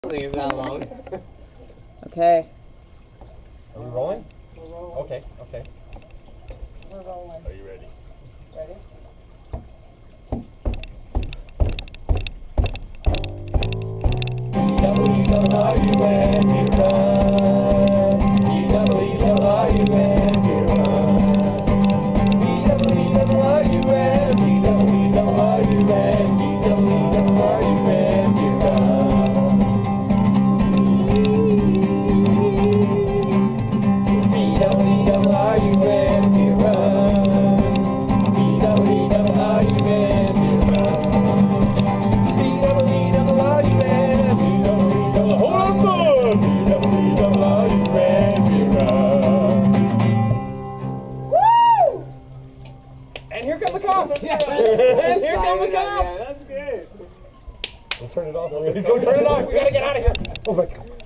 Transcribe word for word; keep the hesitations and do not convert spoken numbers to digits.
It's that long. Okay. Are we rolling? We're rolling. Okay, okay. We're rolling. Are you ready? Ready? And here come the cops! Yeah. And here come the Yeah, cops! that's good. We'll turn it off. Go turn it off. We gotta get out of here. Oh my God.